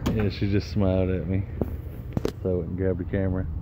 Yeah, she just smiled at me, so I went and grabbed the camera.